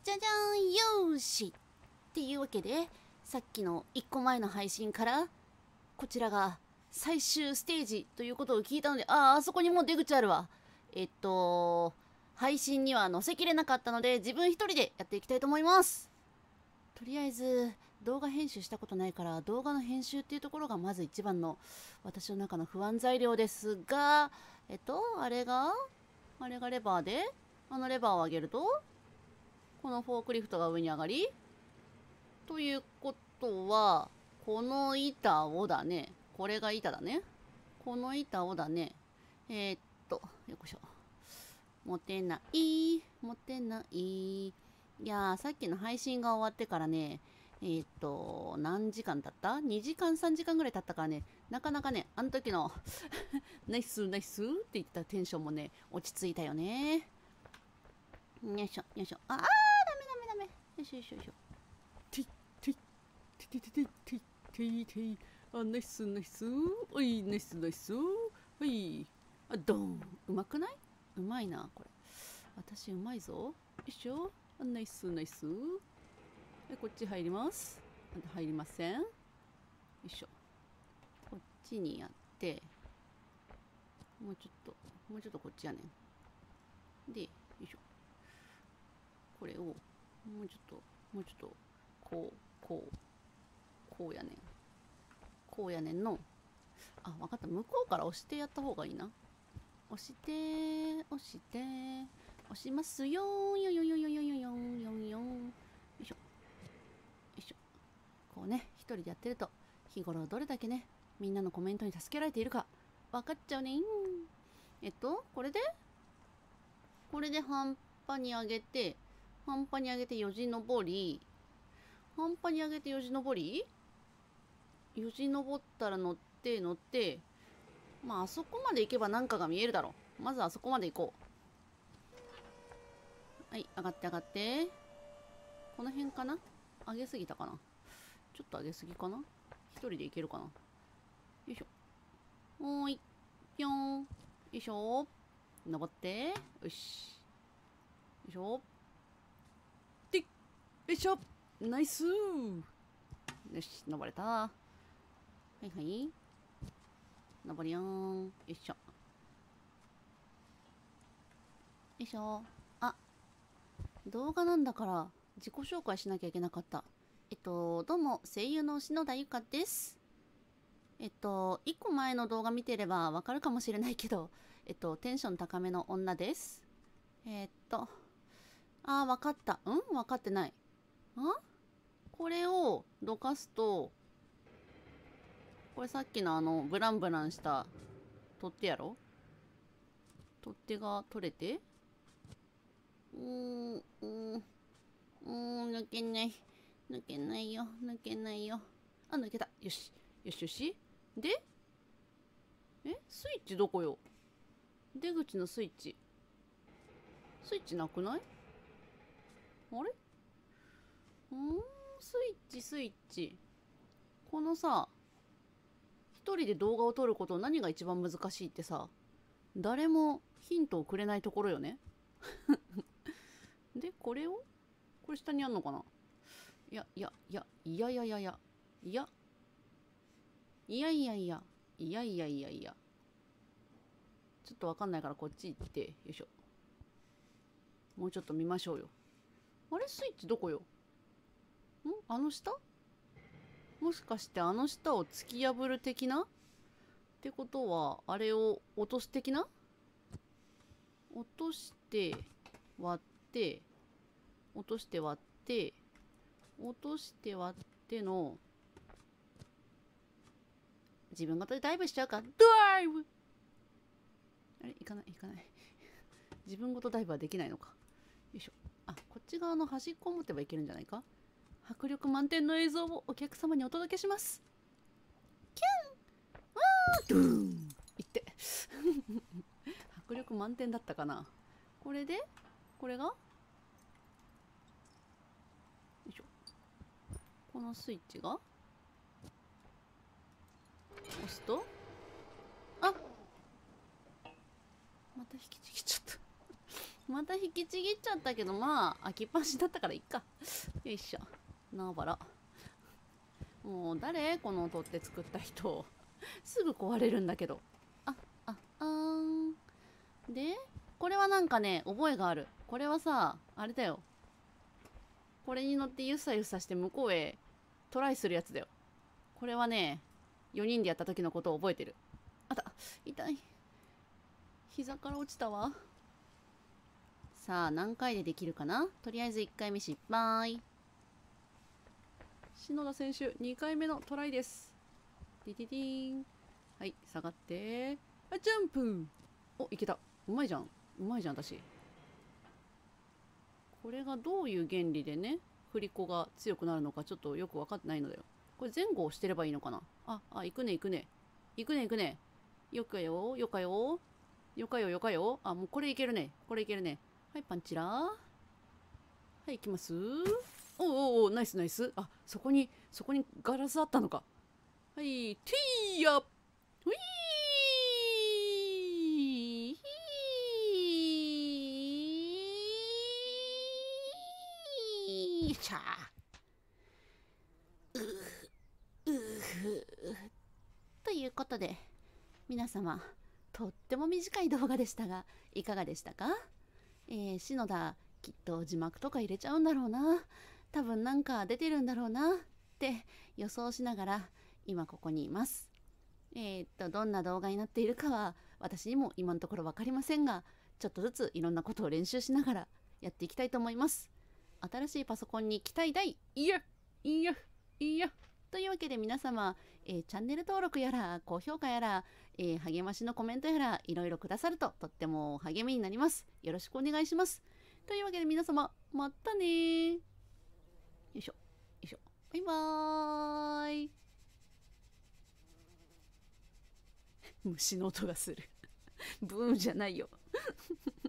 じゃじゃん、よーしっていうわけで、さっきの1個前の配信からこちらが最終ステージということを聞いたので、あそこにもう出口あるわ。配信には載せきれなかったので自分一人でやっていきたいと思います。とりあえず動画編集したことないから動画の編集っていうところがまず一番の私の中の不安材料ですが、あれがレバーで、あのレバーを上げるとこのフォークリフトが上に上がり、ということはこの板をだね、これが板だね、この板をだね、よいしょ、持てない。いやー、さっきの配信が終わってからね、何時間経った ?2 時間3時間ぐらい経ったからね、なかなかね、あの時のナイスナイスって言ってたテンションもね、落ち着いたよね。よいしょよいしょ、ダメダメ、よいしょよいしょよいしょ、ていていていていていていていてい、ナイスナイス、おいナイスナイス、おい、ドーン。うまくない？うまいなこれ、私うまいぞ。よいしょ、ナイスナイス。こっち入ります。入りません。よいしょ、こっちにやって、もうちょっとこっちやねん。で、よいしょ、これをもうちょっとこうやねん。こうやねんの。わかった。向こうから押してやった方がいいな。押しますよー。よいしょ。こうね、一人でやってると、日頃どれだけね、みんなのコメントに助けられているか、分かっちゃうねん。これで半端に上げて、よじ登り、よじ登ったら乗って、まあ、あそこまで行けばなんかが見えるだろう。まずあそこまで行こう。はい、上がって。この辺かな？上げすぎたかな？ちょっと上げすぎかな？一人で行けるかな？よいしょ。おーい。ぴょん。よいしょ。登って。よし。よいしょ。でっ。よいしょ。ナイスー。よし、登れた。はいはい。登りよーん。よいしょ。よいしょ。動画なんだから自己紹介しなきゃいけなかった。どうも、声優の篠田ゆかです。一個前の動画見てればわかるかもしれないけど、テンション高めの女です。わかった。わかってない。これをどかすと、これさっきのブランブランした取っ手やろ？取っ手が取れて、抜けない。抜けないよ。抜けた。よし。で、スイッチどこよ？出口のスイッチ。なくない？あれ？スイッチ。このさ、一人で動画を撮ること何が一番難しいってさ、誰もヒントをくれないところよね。で、これ下にあんのかな？いや。ちょっとわかんないからこっち行って、よいしょ。もうちょっと見ましょうよ。あれ、スイッチどこよ？あの下？もしかしてあの下を突き破る的な？ってことは、あれを落とす的な？落として割っての、自分型でダイブしちゃうか。ドライブ！あれ、行かない。自分ごとダイブはできないのか。よいしょ。こっち側の端っこを持てばいけるんじゃないか。迫力満点の映像をお客様にお届けします。キュン！ドゥーン！いって迫力満点だったかな。これで、これが、よいしょ。このスイッチが押すと、また引きちぎっちゃった。 また引きちぎっちゃったけど、まあ開きっぱなしだったからいっか。よいしょ。なばら。もう誰この取って作った人。すぐ壊れるんだけど。で、これはなんかね、覚えがある。これはさ、あれだよ。これに乗ってゆっさゆっさして向こうへトライするやつだよ。これはね、4人でやった時のことを覚えてる。あった。痛い。膝から落ちたわ。さあ、何回でできるかな。とりあえず1回目失敗。篠田選手、2回目のトライです。ディディディーン。はい、下がって。あ、ジャンプ。お、いけた。うまいじゃん。うまいじゃん、私。これがどういう原理でね、振り子が強くなるのかちょっとよく分かってないのだよ。これ前後をしてればいいのかな。行くね、行くね。行くね、行くね。よかよ、よかよ。よかよ、よかよ。もうこれいけるね。これいけるね。はい、パンチラー。はい、行きます。おお、ナイスナイス。そこにガラスあったのか。はい、ティーヤ。ウィーヒーシャー。ということで、皆様、とっても短い動画でしたが、いかがでしたか？篠田、きっと字幕とか入れちゃうんだろうな。多分なんか出てるんだろうなって予想しながら、今ここにいます。どんな動画になっているかは、私にも今のところ分かりませんが、ちょっとずついろんなことを練習しながらやっていきたいと思います。新しいパソコンに期待大。いやいやいや。というわけで皆様、チャンネル登録やら高評価やら、励ましのコメントやらいろいろくださるととっても励みになります。よろしくお願いします。というわけで皆様、またね。よいしょよいしょ。バイバーイ。虫の音がする。ブーンじゃないよ。